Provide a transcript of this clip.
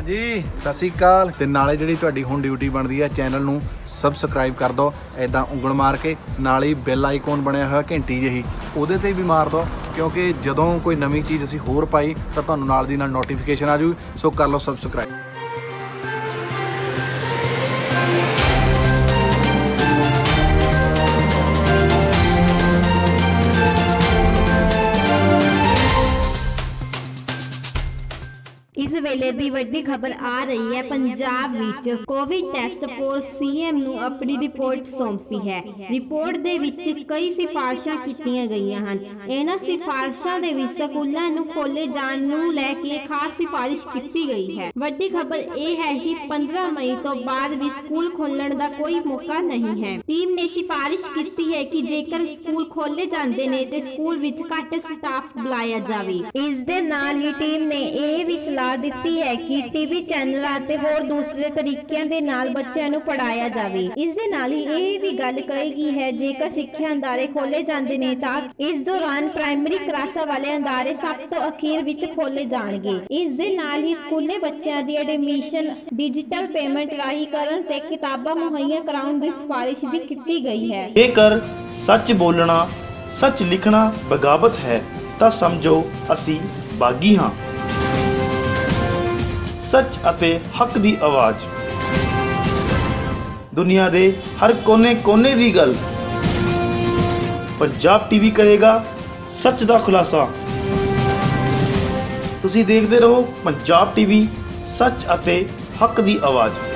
हाँ जी सत श्री अकाल। ते नाले जिहड़ी तुहाडी हुण ड्यूटी बनदी है चैनल नूं सबसक्राइब कर दो, इदां उंगल मार के नाल ही बैल आइकॉन बनया होया घंटी जिही उहदे ते भी मार दो, क्योंकि जदों कोई नवीं चीज़ असीं होर पाई तां तुहानूं नाल दी नाल नोटिफिकेशन आ जूगी। सो कर लो सबसक्राइब। इस वेले दी वड्डी खबर आ रही है। पंजाब विच कोविड टेस्ट फोर्स सीएम नूं अपनी रिपोर्ट सौंपी है। रिपोर्ट दे विच कई सिफारिशां कीतीਆਂ गईਆਂ ਹਨ। ਇਹਨਾਂ सिफारिशां दे विच स्कूलां नूं खोले जाण नूं लै के खास सिफारिश कीती गई है। वड्डी खबर यह है कि 15 मई तो बाद भी स्कूल खोलण दा कोई मौका नहीं है। टीम ने सिफारिश कीती है कि जेकर स्कूल खोले जांदे ने ते स्कूल विच घੱਟ स्टाफ बुलाया जावे। इस दे नाल ही टीम ने यह भी सलाह ਦਿੱਤੀ ਹੈ ਕਿ ਟੀਵੀ ਚੈਨਲਾਂ ਅਤੇ ਹੋਰ ਦੂਸਰੇ ਤਰੀਕਿਆਂ ਦੇ ਨਾਲ ਬੱਚਿਆਂ ਨੂੰ ਪੜਾਇਆ ਜਾਵੇ। ਇਸ ਦੇ ਨਾਲ ਹੀ ਇਹ ਵੀ ਗੱਲ ਕਹੀ ਗਈ ਹੈ ਜੇਕਰ ਸਿੱਖਿਆ ਅਦਾਰੇ ਖੋਲੇ ਜਾਂਦੇ ਨੇ ਤਾਂ ਇਸ ਦੌਰਾਨ ਪ੍ਰਾਇਮਰੀ ਕਲਾਸਾਂ ਵਾਲੇ ਅਦਾਰੇ ਸਭ ਤੋਂ ਅਖੀਰ ਵਿੱਚ ਖੋਲੇ ਜਾਣਗੇ। ਇਸ ਦੇ ਨਾਲ ਹੀ ਸਕੂਲੇ ਬੱਚਿਆਂ ਦੀ ਐਡਮਿਸ਼ਨ ਡਿਜੀਟਲ ਪੇਮੈਂਟ ਰਾਹੀਂ ਕਰਨ ਤੇ ਕਿਤਾਬਾਂ ਮੁਹੱਈਆ ਕਰਾਉਣ ਦੀ ਸਿਫਾਰਿਸ਼ ਵੀ ਕੀਤੀ ਗਈ ਹੈ। ਜੇਕਰ ਸੱਚ ਬੋਲਣਾ ਸੱਚ ਲਿਖਣਾ ਬਗਾਵਤ ਹੈ ਤਾਂ ਸਮਝੋ ਅਸੀਂ ਬਾਗੀ ਹਾਂ। सच ਅਤੇ हक ਦੀ आवाज़ दुनिया ਦੇ हर कोने ਦੀ ਗੱਲ पंजाब टीवी करेगा सच ਦਾ खुलासा। ਤੁਸੀਂ ਦੇਖਦੇ ਰਹੋ पंजाब टीवी सच ਅਤੇ हक ਦੀ आवाज़।